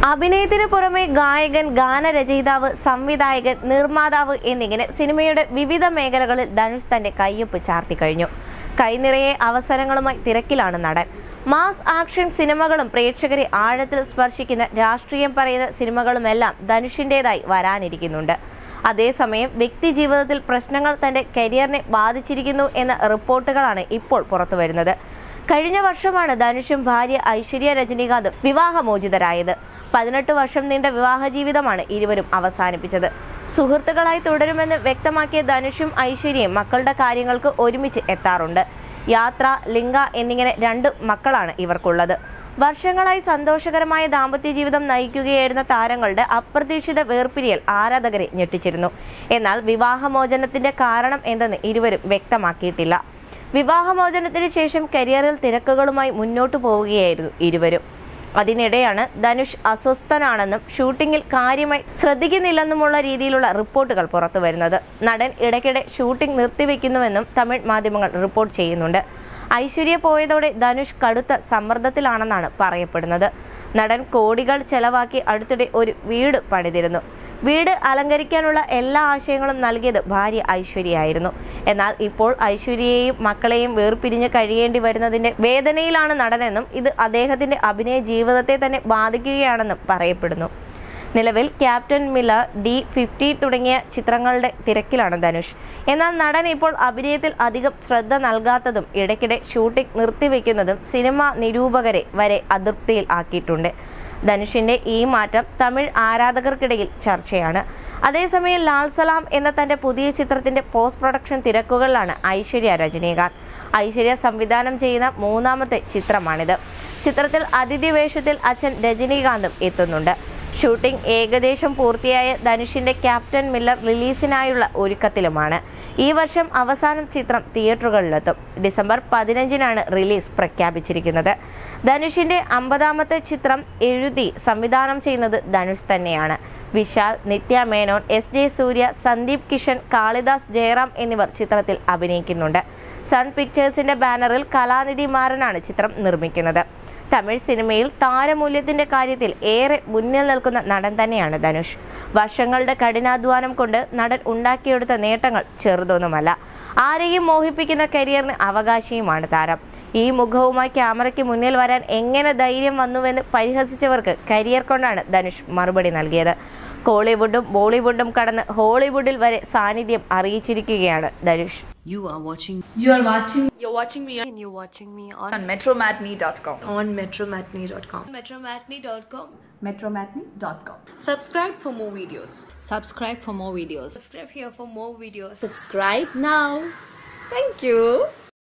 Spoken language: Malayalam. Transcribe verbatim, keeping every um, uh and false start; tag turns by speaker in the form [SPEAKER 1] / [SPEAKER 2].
[SPEAKER 1] അഭിനയത്തിന് പുറമെ ഗായകൻ, ഗാനരചയിതാവ്, സംവിധായകൻ, നിർമ്മാതാവ് എന്നിങ്ങനെ സിനിമയുടെ വിവിധ മേഖലകളിൽ ധനുഷ് തന്റെ കയ്യൊപ്പ് ചാർത്തി കഴിഞ്ഞു. കൈനിറയെ അവസരങ്ങളുമായി തിരക്കിലാണ് നടൻ. മാസ് ആക്ഷൻ സിനിമകളും പ്രേക്ഷകരെ ആഴത്തിൽ സ്പർശിക്കുന്ന രാഷ്ട്രീയം പറയുന്ന സിനിമകളുമെല്ലാം ധനുഷിന്റേതായി വരാനിരിക്കുന്നുണ്ട്. അതേസമയം വ്യക്തി ജീവിതത്തിൽ പ്രശ്നങ്ങൾ തന്റെ കരിയറിനെ ബാധിച്ചിരിക്കുന്നു എന്ന റിപ്പോർട്ടുകളാണ് ഇപ്പോൾ പുറത്തുവരുന്നത്. കഴിഞ്ഞ വർഷമാണ് ധനുഷും ഭാര്യ ഐശ്വര്യ രജനീകാന്തും വിവാഹമോചിതരായത്. പതിനെട്ട് വർഷം നീണ്ട വിവാഹ ജീവിതമാണ് ഇരുവരും അവസാനിപ്പിച്ചത്. സുഹൃത്തുക്കളായി തുടരുമെന്ന് വ്യക്തമാക്കിയ ധനുഷും ഐശ്വര്യയും മക്കളുടെ കാര്യങ്ങൾക്ക് ഒരുമിച്ച് എത്താറുണ്ട്. യാത്ര, ലിംഗ എന്നിങ്ങനെ രണ്ട് മക്കളാണ് ഇവർക്കുള്ളത്. വർഷങ്ങളായി സന്തോഷകരമായ ദാമ്പത്യ ജീവിതം നയിക്കുകയായിരുന്ന താരങ്ങളുടെ അപ്രതീക്ഷിത വേർപിരിയൽ ആരാധകരെ ഞെട്ടിച്ചിരുന്നു. എന്നാൽ വിവാഹമോചനത്തിന്റെ കാരണം എന്തെന്ന് ഇരുവരും വ്യക്തമാക്കിയിട്ടില്ല. വിവാഹമോചനത്തിന് ശേഷം കരിയറിൽ തിരക്കുകളുമായി മുന്നോട്ടു പോവുകയായിരുന്നു ഇരുവരും. അതിനിടെയാണ് ധനുഷ് അസ്വസ്ഥനാണെന്നും ഷൂട്ടിംഗിൽ കാര്യമായി ശ്രദ്ധിക്കുന്നില്ലെന്നുമുള്ള രീതിയിലുള്ള റിപ്പോർട്ടുകൾ പുറത്തുവരുന്നത്. നടൻ ഇടയ്ക്കിടെ ഷൂട്ടിംഗ് നിർത്തിവെക്കുന്നുവെന്നും തമിഴ് മാധ്യമങ്ങൾ റിപ്പോർട്ട് ചെയ്യുന്നുണ്ട്. ഐശ്വര്യ പോയതോടെ ധനുഷ് കടുത്ത സമ്മർദ്ദത്തിലാണെന്നാണ് പറയപ്പെടുന്നത്. നടൻ കോടികൾ ചെലവാക്കി അടുത്തിടെ ഒരു വീട് പണിതിരുന്നു. വീട് അലങ്കരിക്കാനുള്ള എല്ലാ ആശയങ്ങളും നൽകിയത് ഭാര്യ ഐശ്വര്യയായിരുന്നു. എന്നാൽ ഇപ്പോൾ ഐശ്വര്യയെയും മക്കളെയും വേർപിരിഞ്ഞ് കഴിയേണ്ടി വരുന്നതിന്റെ വേദനയിലാണ് നടനെന്നും ഇത് അദ്ദേഹത്തിന്റെ അഭിനയ ജീവിതത്തെ തന്നെ ബാധിക്കുകയാണെന്നും പറയപ്പെടുന്നു. നിലവിൽ ക്യാപ്റ്റൻ മില്ലർ, ഡി ഫിഫ്റ്റി തുടങ്ങിയ ചിത്രങ്ങളുടെ തിരക്കിലാണ് ധനുഷ്. എന്നാൽ നടൻ ഇപ്പോൾ അഭിനയത്തിൽ അധികം ശ്രദ്ധ നൽകാത്തതും ഇടയ്ക്കിടെ ഷൂട്ടിംഗ് നിർത്തിവെക്കുന്നതും സിനിമാ നിരൂപകരെ വരെ അതൃപ്തിയിൽ ആക്കിയിട്ടുണ്ട്. ധനുഷിന്റെ ഈ മാറ്റം തമിഴ് ആരാധകർക്കിടയിൽ ചർച്ചയാണ്. അതേസമയം ലാൽ സലാം എന്ന തന്റെ പുതിയ ചിത്രത്തിന്റെ പോസ്റ്റ് പ്രൊഡക്ഷൻ തിരക്കുകളിലാണ് ഐശ്വര്യ രജനീകാന്ത്. ഐശ്വര്യ സംവിധാനം ചെയ്യുന്ന മൂന്നാമത്തെ ചിത്രമാണിത്. ചിത്രത്തിൽ അതിഥി വേഷത്തിൽ അച്ഛൻ രജനീകാന്തും എത്തുന്നുണ്ട്. ഷൂട്ടിംഗ് ഏകദേശം പൂർത്തിയായ ധനുഷിന്റെ ക്യാപ്റ്റൻ മില്ലർ റിലീസിനായുള്ള ഒരുക്കത്തിലുമാണ്. ഈ വർഷം അവസാനം ചിത്രം തിയേറ്ററുകളിലെത്തും. ഡിസംബർ പതിനഞ്ചിനാണ് റിലീസ് പ്രഖ്യാപിച്ചിരിക്കുന്നത്. ധനുഷിന്റെ അമ്പതാമത്തെ ചിത്രം എഴുതി സംവിധാനം ചെയ്യുന്നത് ധനുഷ് തന്നെയാണ്. വിശാൽ, നിത്യ മേനോൻ, എസ് ജെ സൂര്യ, സന്ദീപ് കിഷൻ, കാളിദാസ് ജയറാം എന്നിവർ ചിത്രത്തിൽ അഭിനയിക്കുന്നുണ്ട്. സൺ പിക്ചേഴ്സിന്റെ ബാനറിൽ കലാനിധി മാറനാണ് ചിത്രം നിർമ്മിക്കുന്നത്. തമിഴ് സിനിമയിൽ താരമൂല്യത്തിന്റെ കാര്യത്തിൽ ഏറെ മുന്നിൽ നിൽക്കുന്ന നടൻ തന്നെയാണ് ധനുഷ്. വർഷങ്ങളുടെ കഠിനാധ്വാനം കൊണ്ട് നടൻ ഉണ്ടാക്കിയെടുത്ത നേട്ടങ്ങൾ ചെറുതൊന്നുമല്ല. ആരെയും മോഹിപ്പിക്കുന്ന കരിയറിന് അവകാശിയുമാണ് താരം. ഈ മുഖവുമായി ക്യാമറയ്ക്ക് മുന്നിൽ വരാൻ എങ്ങനെ ധൈര്യം വന്നുവെന്ന് പരിഹസിച്ചവർക്ക് കരിയർ കൊണ്ടാണ് ധനുഷ് മറുപടി നൽകിയത്. കോളിവുഡും ബോളിവുഡും കടന്ന് ഹോളിവുഡിൽ വരെ സാന്നിധ്യം അറിയിച്ചിരിക്കുകയാണ് Dhanush.
[SPEAKER 2] You are watching.
[SPEAKER 3] You are watching.
[SPEAKER 2] You're watching me.
[SPEAKER 3] And you're watching me on,
[SPEAKER 2] On metromatinee dot com.
[SPEAKER 3] on metromatinee dot com.
[SPEAKER 2] metromatinee dot com.
[SPEAKER 3] metromatinee dot com.
[SPEAKER 2] Subscribe for more videos.
[SPEAKER 3] Subscribe for more videos.
[SPEAKER 2] Subscribe here for more videos.
[SPEAKER 3] Subscribe now. Thank you.